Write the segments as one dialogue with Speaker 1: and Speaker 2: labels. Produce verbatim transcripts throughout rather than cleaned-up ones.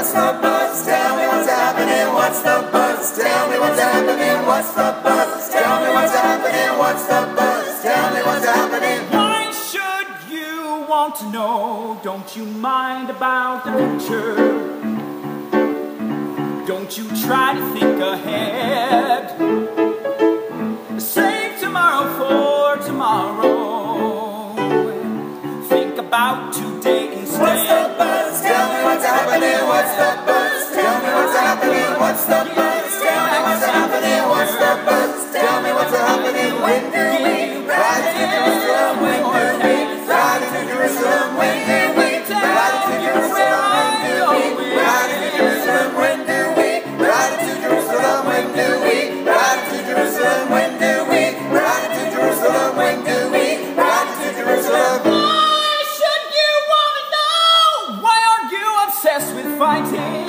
Speaker 1: What's the buzz? Tell me what's happening. What's the buzz? Tell me what's happening. What's the buzz? Tell me what's happening. What's the buzz? Tell me what's happening.
Speaker 2: Why should you want to know? Don't you mind about the future? Don't you try to think ahead. Save tomorrow for tomorrow. Think about today instead.
Speaker 1: What's the buzz? Tell me what's happening. What's the buzz? Tell me what's happening. What's the buzz? Tell me what's happening. What's the buzz? Tell me what's happening. When do we ride to Jerusalem? When do we ride to Jerusalem? When do we ride to Jerusalem? When do we ride to Jerusalem? When do we ride to Jerusalem? When do we ride to Jerusalem? When do we ride to Jerusalem? When do we ride to Jerusalem?
Speaker 2: Why should you want to know? Why aren't you obsessed with fighting?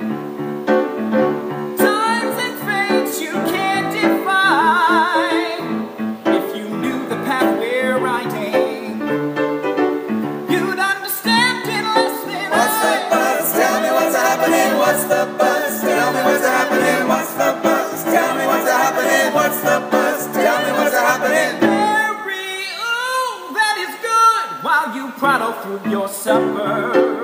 Speaker 2: Times and fates you can't define. If you knew the path we're riding, you'd understand it less than
Speaker 1: What's the
Speaker 2: I.
Speaker 1: buzz? Tell me what's happening. What's the buzz? Tell me what's happening. What's the buzz? Tell me what's happening. What's the buzz? Tell me what's happening.
Speaker 2: Very, ooh, that is good. While you prattle through your supper.